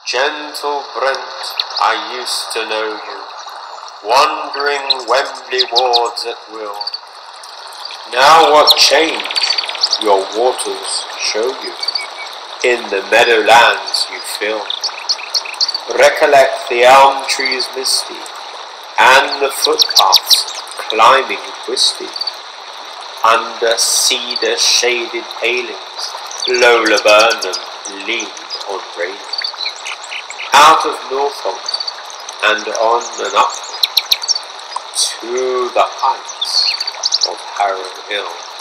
Gentle Brent, I used to know you, wandering Wembley wards at will. Now what change your waters show you, in the meadowlands you fill. Recollect the elm trees misty, and the footpaths climbing twisty. Under cedar shaded palings, low laburnum leaned on railings. Out of Norfolk and on and up to the heights of Harrow Hill.